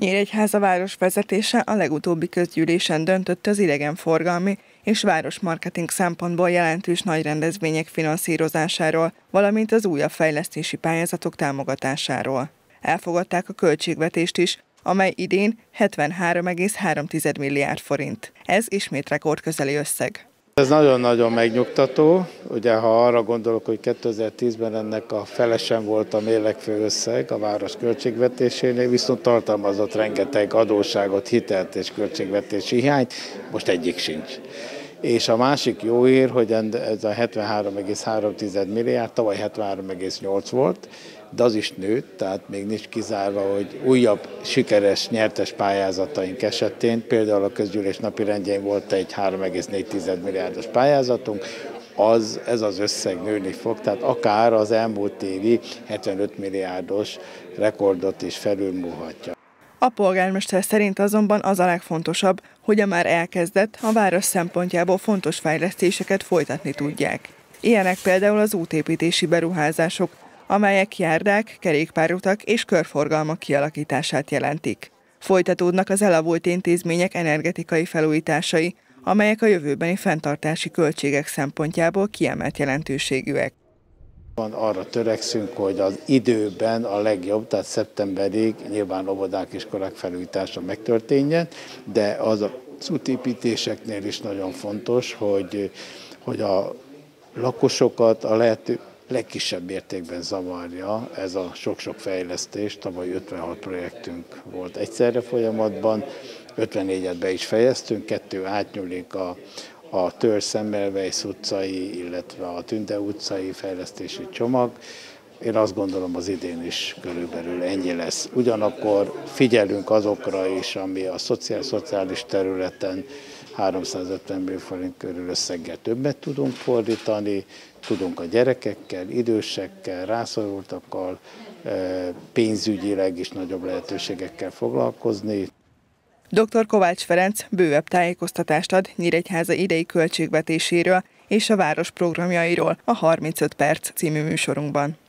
Nyíregyháza városvezetése a legutóbbi közgyűlésen döntött az idegenforgalmi és városmarketing szempontból jelentős nagy rendezvények finanszírozásáról, valamint az újabb fejlesztési pályázatok támogatásáról. Elfogadták a költségvetést is, amely idén 73,3 milliárd forint. Ez ismét rekordközeli összeg. Ez nagyon-nagyon megnyugtató. Ugye, ha arra gondolok, hogy 2010-ben ennek a fele sem volt a mérlegfő összeg a város költségvetésénél, viszont tartalmazott rengeteg adósságot, hitelt és költségvetési hiányt, most egyik sincs. És a másik jó hír, hogy ez a 73,3 milliárd, tavaly 73,8 volt, de az is nőtt, tehát még nincs kizárva, hogy újabb sikeres, nyertes pályázataink esetén, például a közgyűlés napirendjén volt egy 3,4 milliárdos pályázatunk, ez az összeg nőni fog, tehát akár az elmúlt évi 75 milliárdos rekordot is felülmúlhatja. A polgármester szerint azonban az a legfontosabb, hogy a már elkezdett, a város szempontjából fontos fejlesztéseket folytatni tudják. Ilyenek például az útépítési beruházások, amelyek járdák, kerékpárutak és körforgalmak kialakítását jelentik. Folytatódnak az elavult intézmények energetikai felújításai, amelyek a jövőbeni fenntartási költségek szempontjából kiemelt jelentőségűek. Arra törekszünk, hogy az időben a legjobb, tehát szeptemberig nyilván óvodák, iskolák felújítása megtörténjen, de az útépítéseknél is nagyon fontos, hogy a lakosokat a lehető legkisebb mértékben zavarja ez a sok-sok fejlesztés. Tavaly 56 projektünk volt egyszerre folyamatban, 54-et be is fejeztünk, 2 átnyúlik a Törzs-Semmelweis utcai, illetve a Tünde utcai fejlesztési csomag. Én azt gondolom, az idén is körülbelül ennyi lesz. Ugyanakkor figyelünk azokra is, ami a szociális területen 350 millió forint körül összeggel többet tudunk fordítani, tudunk a gyerekekkel, idősekkel, rászorultakkal, pénzügyileg is nagyobb lehetőségekkel foglalkozni. Dr. Kovács Ferenc bővebb tájékoztatást ad Nyíregyháza idei költségvetéséről és a város programjairól a 35 perc című műsorunkban.